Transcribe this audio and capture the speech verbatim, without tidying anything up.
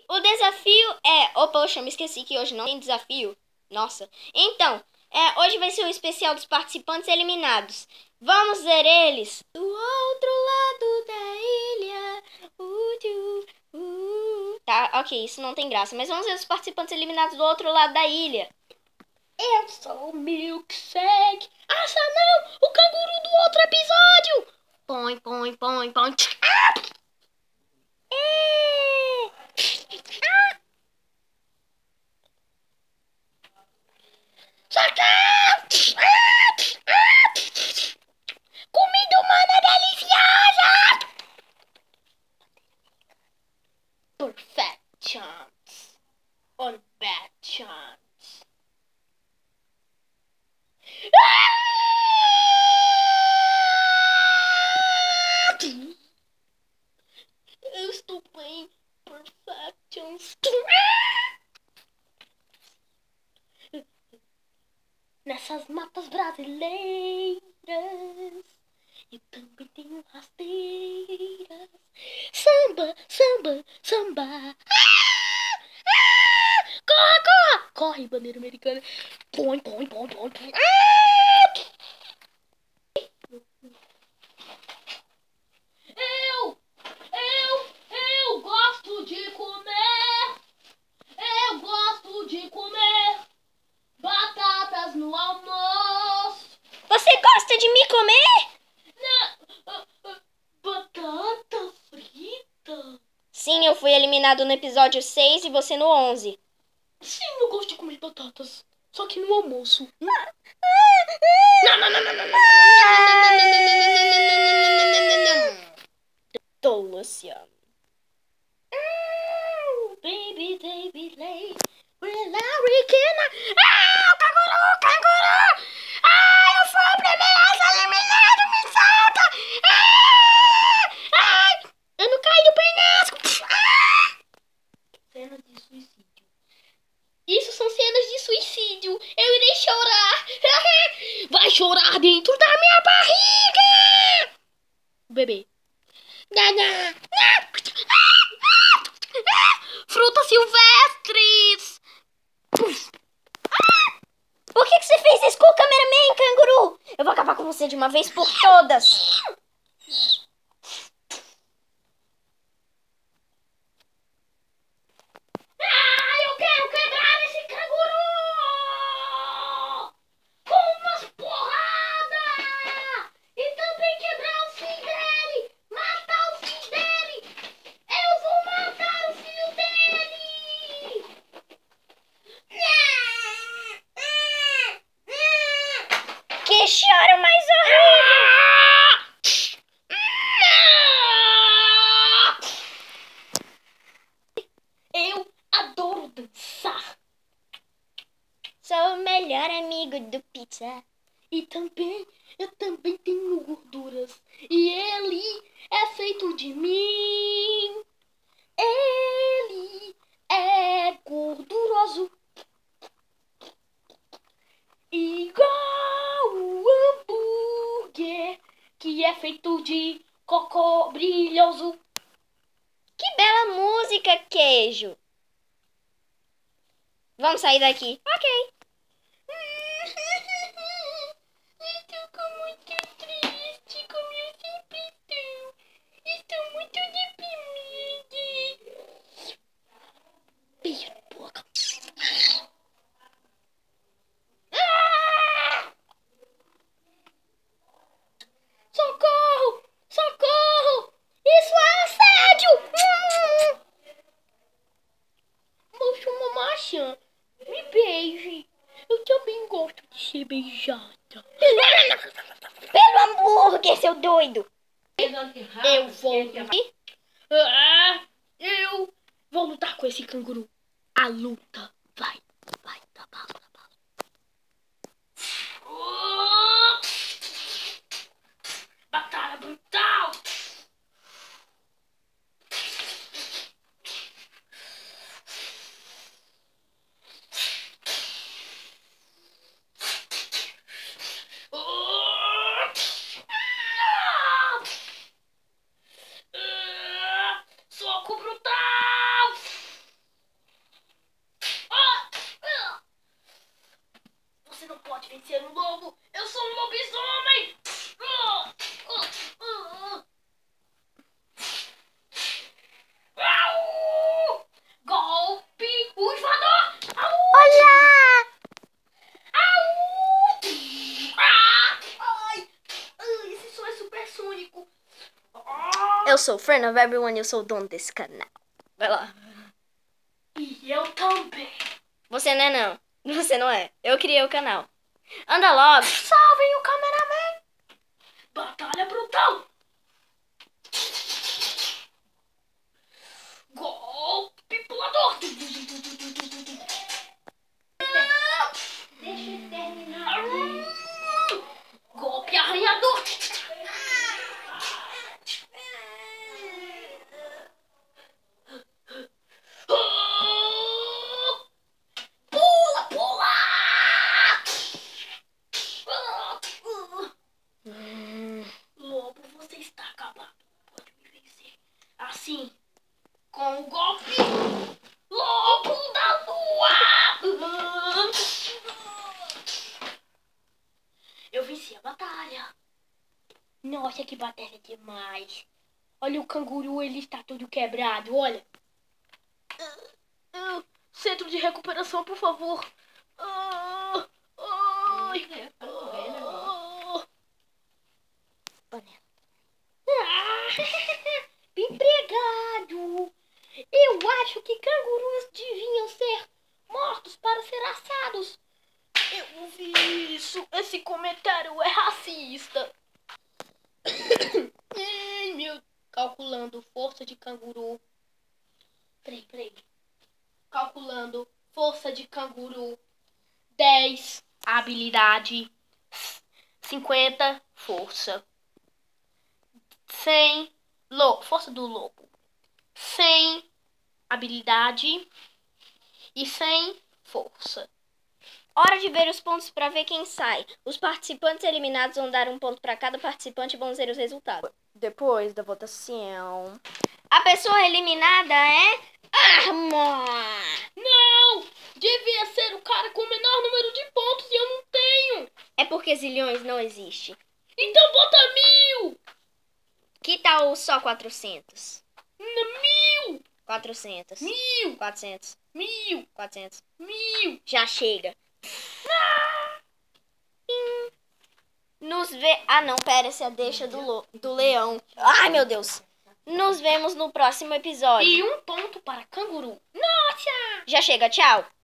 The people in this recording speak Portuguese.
O desafio é... Oh, poxa, me esqueci que hoje não tem desafio. Nossa. Então, é, hoje vai ser o especial dos participantes eliminados. Vamos ver eles. Do outro lado da ilha. Uh, uh, uh. Tá, ok, isso não tem graça. Mas vamos ver os participantes eliminados do outro lado da ilha. Eu sou o Milkshake. Acha não! O canguru do outro episódio! Põe, põe, põe, põe. Ah! É. Ah! Socorro! Ah! Ah! Comida humana deliciosa! Perfect chance. On bad chance. Ah! Eu estou bem. Perfect chance. Nessas matas brasileiras e também tenho rasteiras. Samba, samba, samba. Ah! Ah! Corra, corra! Corre, bandeira americana. Põe, põe, põe, põe, põe. Ah! Eu, eu, eu gosto de comer. Eu gosto de comer batatas no almoço. Você gosta de me comer? Não, batata frita? Sim, eu fui eliminado no episódio seis e você no onze. Sim, eu gosto de comer batatas. Só que no almoço. Não, não, não, não, não, não. Delicious. Baby, baby, lay. Larry Kenna. Ah, canguru, canguru. Ah, eu fui o primeiro eliminado, me solta. Ah, ai, eu não caí do penhasco. Ah. Cenas de suicídio. Isso são cenas de suicídio. Eu irei chorar. Vai chorar dentro da minha barriga. Bebê. Frutas silvestres. Por que, que você fez isso com o cameraman, canguru? Eu vou acabar com você de uma vez por todas. Ah, eu quero quebrar esse canguru com umas porradas e também quebrar o fim dele, matar o fim dele. Eu vou matar o filho dele. Que choro mais horrível. Eu adoro dançar. Sou o melhor amigo do pizza. E também, eu também tenho gorduras. E ele é feito de mim. Ele é gorduroso. Igual o hambúrguer, que é feito de cocô brilhoso. Que bela música, queijo. Vamos sair daqui. Ok. Estou muito triste com meu sapatão. Estou muito deprimida. Beijo na boca. Ah! Socorro! Socorro! Isso é assédio! Hum! Moço, mamachã, me beije. Eu também gosto de ser beijada. Pelo hambúrguer, seu doido. Eu vou. Ah, eu vou lutar com esse canguru. A luta vai, vai, tá bala, tá bala. Batalha brutal. Soco brutal! vencer um lobo. Eu sou um lobisomem. Ah, ah, ah, ah. Au! Golpe uivador. Au! Olá! Au! Ah, ai, ai, esse som é supersônico. Ah, Eu sou friend of everyone, eu sou o dono desse canal. Vai lá. e eu também. Você não é não. Você não é. Eu criei o canal. Anda logo. Salvem o cameraman. Batalha brutal. Golpe pulador. Deixa eu terminar. Golpe arranhador. Pula, pula. Lobo, você está acabado. Pode me vencer. Assim, com o golpe Lobo da Lua. Eu venci a batalha. Nossa, que batalha demais. Olha o canguru, ele está todo quebrado, olha. Uh, uh, centro de recuperação, por favor. Uh, ai, uh, ah, empregado. Eu acho que cangurus deviam ser mortos para ser assados. Eu ouvi isso. Esse comentário é racista. Ai, meu... Calculando força de canguru. Peraí, peraí. Calculando força de canguru. dez, habilidade. cinquenta, força. cem, lo, força do lobo. cem, habilidade. E cem, força. Hora de ver os pontos pra ver quem sai. Os participantes eliminados vão dar um ponto pra cada participante e vão ver os resultados. Depois da votação, a pessoa eliminada é Arma. Não! Devia ser o cara com o menor número de pontos e eu não tenho. É porque zilhões não existe. Então bota mil. Que tal só quatrocentos? Mil. quatrocentos. Mil. quatrocentos. Mil. quatrocentos. Mil. Já chega. Pim. Nos vê... Ah, não, pera, essa é a deixa do, lo... do leão. Ai, meu Deus. Nos vemos no próximo episódio. E um ponto para canguru. Nossa! Já chega, tchau.